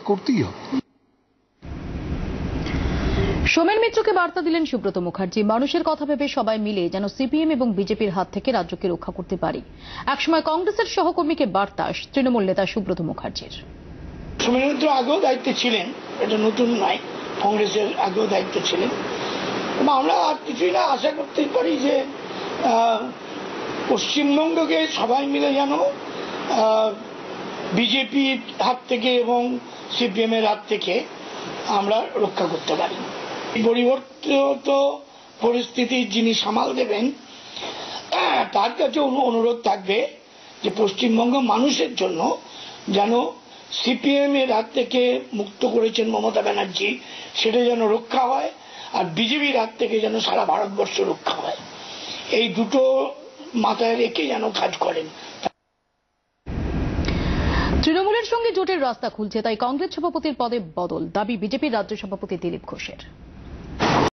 করতেই হবে। সোমেন মিত্রকে বার্তা দিলেন সুব্রত মুখার্জি। মানুষের কথা ভেবে সবাই মিলে যেন সিপিএম এবং বিজেপির হাত থেকে রাজ্যকে রক্ষা করতে পারি। একসময় কংগ্রেসের সহকর্মীকে বার্তা তৃণমূল নেতা সুব্রত মুখার্জির। সোমেন মিত্র আগেও দায়িত্বে ছিলেন, এটা নতুন নয়, কংগ্রেসের আগেও দায়িত্ব ছিলেন। আমরা আর কিছুই না আশা করতেই পারি যে পশ্চিমবঙ্গকে সবাই মিলে যেন বিজেপির হাত থেকে এবং সিপিএম এর হাত থেকে আমরা রক্ষা করতে পারি। পরিবর্তিত পরিস্থিতি যিনি সামাল দেবেন তার কাছে অনুরোধ থাকবে যে পশ্চিমবঙ্গ মানুষের জন্য যেন সিপিএম এর হাত থেকে মুক্ত করেছেন মমতা ব্যানার্জি, সেটা যেন রক্ষা হয়, আর বিজেপির হাত থেকে যেন সারা ভারতবর্ষ রক্ষা হয়। এই দুটো মাথায় রেখে যেন কাজ করেন। তৃণমূলের সঙ্গে জোটের রাস্তা খুলছে, তাই কংগ্রেস সভাপতির পদে বদল দাবি বিজেপির রাজ্য সভাপতি দিলীপ ঘোষের।